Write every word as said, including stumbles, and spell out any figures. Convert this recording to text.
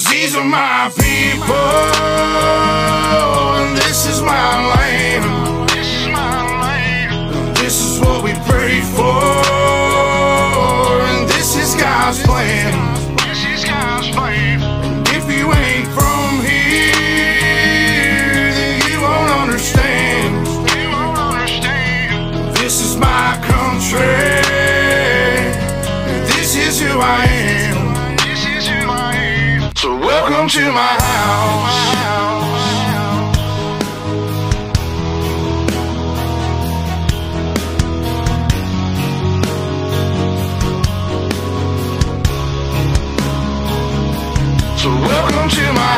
these are my people, and this is my land. This is my land. This is what we pray for, and this is God's plan. This is God's plan. And if you ain't from here, then you won't understand. You won't understand. This is my country. This is who I am. This is who I am. So welcome to my house. So welcome to my